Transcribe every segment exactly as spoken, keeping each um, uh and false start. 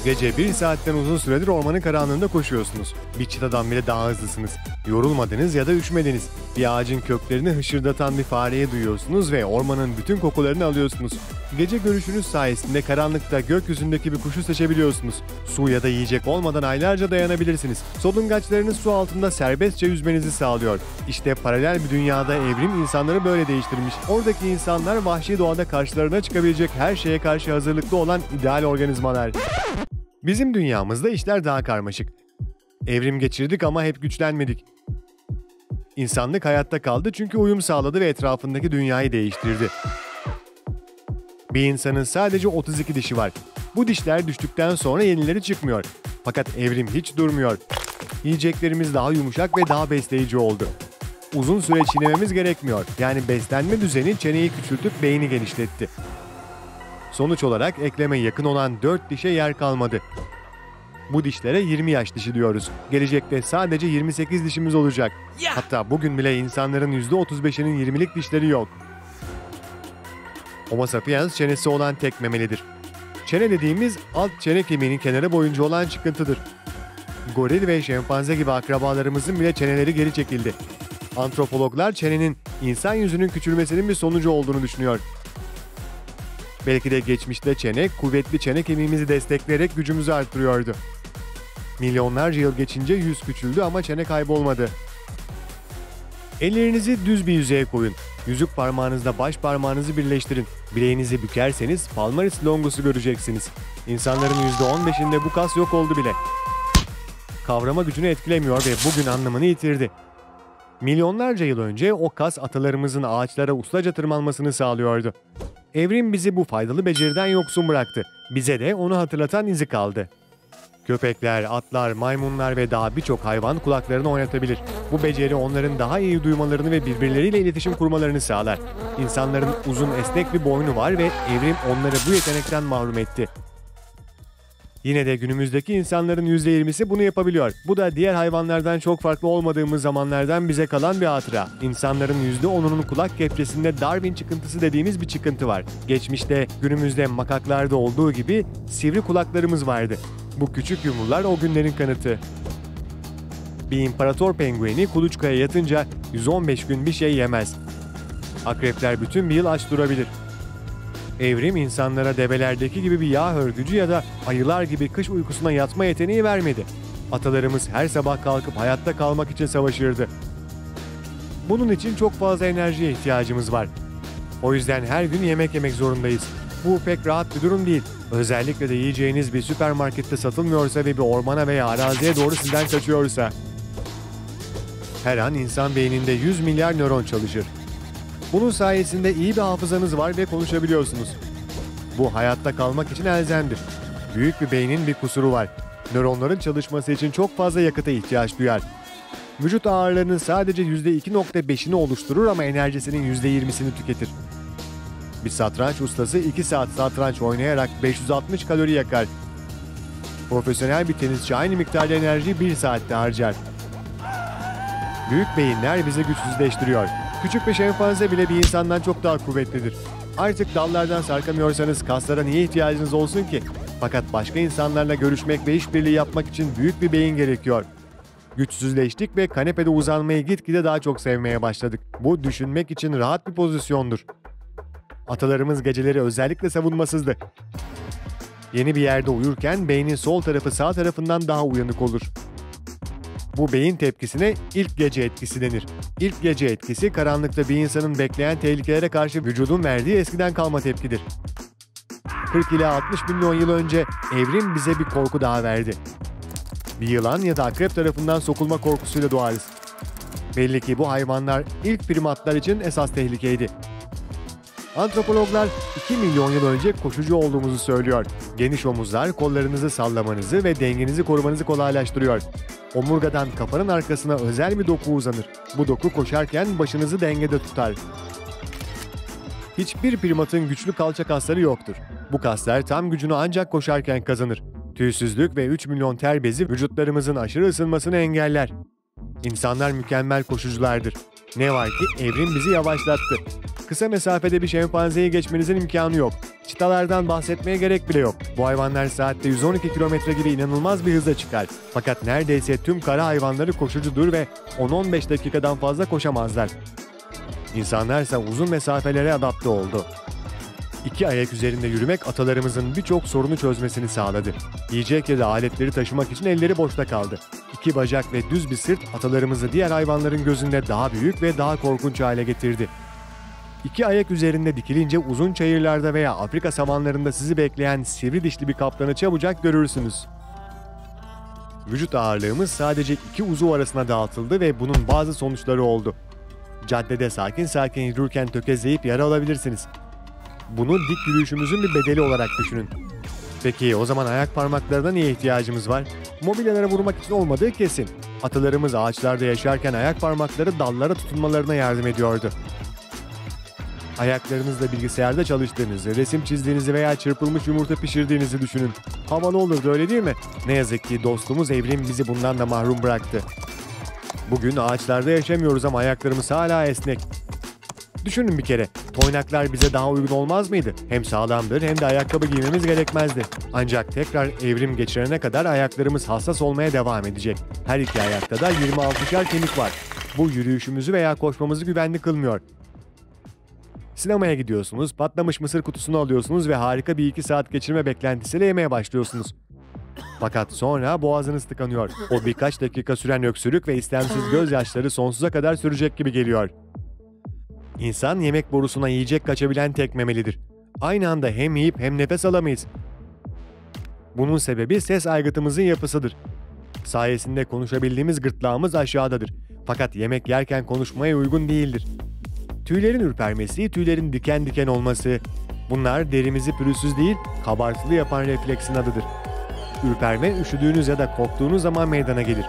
Gece bir saatten uzun süredir ormanın karanlığında koşuyorsunuz. Bir çitadan bile daha hızlısınız. Yorulmadınız ya da üşümediniz. Bir ağacın köklerini hışırdatan bir fareyi duyuyorsunuz ve ormanın bütün kokularını alıyorsunuz. Gece görüşünüz sayesinde karanlıkta gökyüzündeki bir kuşu seçebiliyorsunuz. Su ya da yiyecek olmadan aylarca dayanabilirsiniz. Solungaçlarınız su altında serbestçe yüzmenizi sağlıyor. İşte paralel bir dünyada evrim insanları böyle değiştirmiş. Oradaki insanlar vahşi doğada karşılarına çıkabilecek her şeye karşı hazırlıklı olan ideal organizmalar. Bizim dünyamızda işler daha karmaşık. Evrim geçirdik ama hep güçlenmedik. İnsanlık hayatta kaldı çünkü uyum sağladı ve etrafındaki dünyayı değiştirdi. Bir insanın sadece otuz iki dişi var. Bu dişler düştükten sonra yenileri çıkmıyor. Fakat evrim hiç durmuyor. Yiyeceklerimiz daha yumuşak ve daha besleyici oldu. Uzun süre çiğnememiz gerekmiyor. Yani beslenme düzeni çeneyi küçültüp beyni genişletti. Sonuç olarak ekleme yakın olan dört dişe yer kalmadı. Bu dişlere yirmi yaş dişi diyoruz. Gelecekte sadece yirmi sekiz dişimiz olacak. Hatta bugün bile insanların yüzde otuz beşinin yirmilik dişleri yok. Homo sapiens çenesi olan tek memelidir. Çene dediğimiz alt çene kemiğinin kenarı boyunca olan çıkıntıdır. Goril ve şempanze gibi akrabalarımızın bile çeneleri geri çekildi. Antropologlar çenenin insan yüzünün küçülmesinin bir sonucu olduğunu düşünüyor. Belki de geçmişte çene, kuvvetli çene kemiğimizi destekleyerek gücümüzü arttırıyordu. Milyonlarca yıl geçince yüz küçüldü ama çene kaybolmadı. Ellerinizi düz bir yüzeye koyun. Yüzük parmağınızla baş parmağınızı birleştirin. Bileğinizi bükerseniz palmaris longus'u göreceksiniz. İnsanların yüzde on beşinde bu kas yok oldu bile. Kavrama gücünü etkilemiyor ve bugün anlamını yitirdi. Milyonlarca yıl önce o kas atalarımızın ağaçlara ustaca tırmanmasını sağlıyordu. Evrim bizi bu faydalı beceriden yoksun bıraktı. Bize de onu hatırlatan izi kaldı. Köpekler, atlar, maymunlar ve daha birçok hayvan kulaklarını oynatabilir. Bu beceri onların daha iyi duymalarını ve birbirleriyle iletişim kurmalarını sağlar. İnsanların uzun esnek bir boynu var ve evrim onları bu yetenekten mahrum etti. Yine de günümüzdeki insanların yüzde yirmisi bunu yapabiliyor. Bu da diğer hayvanlardan çok farklı olmadığımız zamanlardan bize kalan bir hatıra. İnsanların yüzde onunun kulak kepçesinde Darwin çıkıntısı dediğimiz bir çıkıntı var. Geçmişte günümüzde makaklarda olduğu gibi sivri kulaklarımız vardı. Bu küçük yumrular o günlerin kanıtı. Bir imparator pengueni kuluçkaya yatınca yüz on beş gün bir şey yemez. Akrepler bütün bir yıl aç durabilir. Evrim insanlara develerdeki gibi bir yağ hörgücü ya da ayılar gibi kış uykusuna yatma yeteneği vermedi. Atalarımız her sabah kalkıp hayatta kalmak için savaşırdı. Bunun için çok fazla enerjiye ihtiyacımız var. O yüzden her gün yemek yemek zorundayız. Bu pek rahat bir durum değil. Özellikle de yiyeceğiniz bir süpermarkette satılmıyorsa ve bir ormana veya araziye doğru sizden kaçıyorsa. Her an insan beyninde yüz milyar nöron çalışır. Bunun sayesinde iyi bir hafızanız var ve konuşabiliyorsunuz. Bu hayatta kalmak için elzemdir. Büyük bir beynin bir kusuru var. Nöronların çalışması için çok fazla yakıta ihtiyaç duyar. Vücut ağırlığının sadece yüzde iki nokta beşini oluşturur ama enerjisinin yüzde yirmisini tüketir. Bir satranç ustası iki saat satranç oynayarak beş yüz altmış kalori yakar. Profesyonel bir tenisçi aynı miktarda enerjiyi bir saatte harcar. Büyük beyinler bizi güçsüzleştiriyor. Küçük bir şempanze bile bir insandan çok daha kuvvetlidir. Artık dallardan sarkamıyorsanız kaslara niye ihtiyacınız olsun ki? Fakat başka insanlarla görüşmek ve işbirliği yapmak için büyük bir beyin gerekiyor. Güçsüzleştik ve kanepede uzanmayı gitgide daha çok sevmeye başladık. Bu düşünmek için rahat bir pozisyondur. Atalarımız geceleri özellikle savunmasızdı. Yeni bir yerde uyurken beynin sol tarafı sağ tarafından daha uyanık olur. Bu beyin tepkisine ilk gece etkisi denir. İlk gece etkisi karanlıkta bir insanın bekleyen tehlikelere karşı vücudun verdiği eskiden kalma tepkidir. kırk ila altmış milyon yıl önce evrim bize bir korku daha verdi. Bir yılan ya da akrep tarafından sokulma korkusuyla doğarız. Belli ki bu hayvanlar ilk primatlar için esas tehlikeydi. Antropologlar iki milyon yıl önce koşucu olduğumuzu söylüyor. Geniş omuzlar kollarınızı sallamanızı ve dengenizi korumanızı kolaylaştırıyor. Omurgadan kafanın arkasına özel bir doku uzanır. Bu doku koşarken başınızı dengede tutar. Hiçbir primatın güçlü kalça kasları yoktur. Bu kaslar tam gücünü ancak koşarken kazanır. Tüysüzlük ve üç milyon ter bezi vücutlarımızın aşırı ısınmasını engeller. İnsanlar mükemmel koşuculardır. Ne var ki evrim bizi yavaşlattı. Kısa mesafede bir şempanzeyi geçmenizin imkanı yok. Çitalardan bahsetmeye gerek bile yok. Bu hayvanlar saatte yüz on iki kilometre gibi inanılmaz bir hızla çıkar. Fakat neredeyse tüm kara hayvanları koşucudur ve on on beş dakikadan fazla koşamazlar. İnsanlar ise uzun mesafelere adapte oldu. İki ayak üzerinde yürümek atalarımızın birçok sorunu çözmesini sağladı. Yiyecek ya da aletleri taşımak için elleri boşta kaldı. İki bacak ve düz bir sırt atalarımızı diğer hayvanların gözünde daha büyük ve daha korkunç hale getirdi. İki ayak üzerinde dikilince uzun çayırlarda veya Afrika savanlarında sizi bekleyen sivri dişli bir kaplanı çabucak görürsünüz. Vücut ağırlığımız sadece iki uzuv arasına dağıtıldı ve bunun bazı sonuçları oldu. Caddede sakin sakin yürürken tökezleyip yara alabilirsiniz. Bunu dik yürüyüşümüzün bir bedeli olarak düşünün. Peki o zaman ayak parmaklarına niye ihtiyacımız var? Mobilyalara vurmak için olmadığı kesin. Atalarımız ağaçlarda yaşarken ayak parmakları dallara tutunmalarına yardım ediyordu. Ayaklarınızla bilgisayarda çalıştığınızı, resim çizdiğinizi veya çırpılmış yumurta pişirdiğinizi düşünün. Havalı olurdu, öyle değil mi? Ne yazık ki dostumuz evrim bizi bundan da mahrum bıraktı. Bugün ağaçlarda yaşamıyoruz ama ayaklarımız hala esnek. Düşünün bir kere, toynaklar bize daha uygun olmaz mıydı? Hem sağlamdır hem de ayakkabı giymemiz gerekmezdi. Ancak tekrar evrim geçirene kadar ayaklarımız hassas olmaya devam edecek. Her iki ayakta da yirmi altışar kemik var. Bu yürüyüşümüzü veya koşmamızı güvenli kılmıyor. Sinemaya gidiyorsunuz, patlamış mısır kutusunu alıyorsunuz ve harika bir iki saat geçirme beklentisiyle yemeye başlıyorsunuz. Fakat sonra boğazınız tıkanıyor. O birkaç dakika süren öksürük ve istemsiz gözyaşları sonsuza kadar sürecek gibi geliyor. İnsan yemek borusuna yiyecek kaçabilen tek memelidir. Aynı anda hem yiyip hem nefes alamayız. Bunun sebebi ses aygıtımızın yapısıdır. Sayesinde konuşabildiğimiz gırtlağımız aşağıdadır. Fakat yemek yerken konuşmaya uygun değildir. Tüylerin ürpermesi, tüylerin diken diken olması, bunlar derimizi pürüzsüz değil, kabartılı yapan refleksin adıdır. Ürperme, üşüdüğünüz ya da korktuğunuz zaman meydana gelir.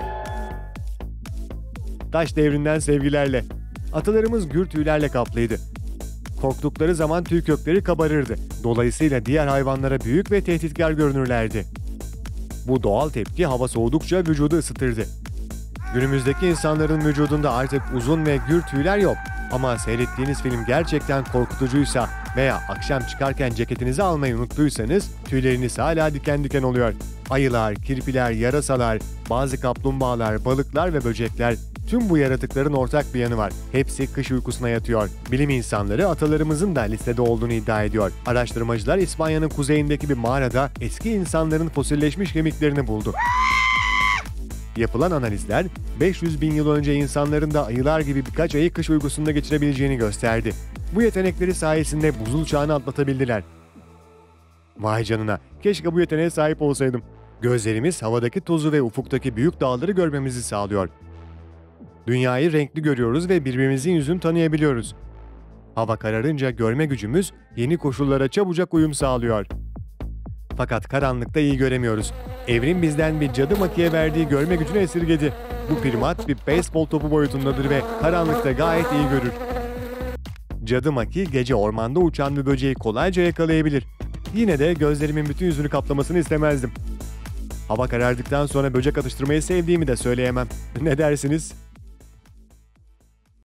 Taş devrinden sevgilerle. Atalarımız gür tüylerle kaplıydı. Korktukları zaman tüy kökleri kabarırdı. Dolayısıyla diğer hayvanlara büyük ve tehditkar görünürlerdi. Bu doğal tepki hava soğudukça vücudu ısıtırdı. Günümüzdeki insanların vücudunda artık uzun ve gür tüyler yok. Ama seyrettiğiniz film gerçekten korkutucuysa veya akşam çıkarken ceketinizi almayı unuttuysanız tüyleriniz hala diken diken oluyor. Ayılar, kirpiler, yarasalar, bazı kaplumbağalar, balıklar ve böcekler, tüm bu yaratıkların ortak bir yanı var. Hepsi kış uykusuna yatıyor. Bilim insanları atalarımızın da listede olduğunu iddia ediyor. Araştırmacılar İspanya'nın kuzeyindeki bir mağarada eski insanların fosilleşmiş kemiklerini buldu. Yapılan analizler beş yüz bin yıl önce insanların da ayılar gibi birkaç ayı kış uykusunda geçirebileceğini gösterdi. Bu yetenekleri sayesinde buzul çağını atlatabildiler. Vay canına, keşke bu yeteneğe sahip olsaydım. Gözlerimiz havadaki tozu ve ufuktaki büyük dağları görmemizi sağlıyor. Dünyayı renkli görüyoruz ve birbirimizin yüzünü tanıyabiliyoruz. Hava kararınca görme gücümüz yeni koşullara çabucak uyum sağlıyor. Fakat karanlıkta iyi göremiyoruz. Evrim bizden bir cadı makiye verdiği görme gücünü esirgedi. Bu primat bir beyzbol topu boyutundadır ve karanlıkta gayet iyi görür. Cadı maki gece ormanda uçan bir böceği kolayca yakalayabilir. Yine de gözlerimin bütün yüzünü kaplamasını istemezdim. Hava karardıktan sonra böcek atıştırmayı sevdiğimi de söyleyemem. Ne dersiniz?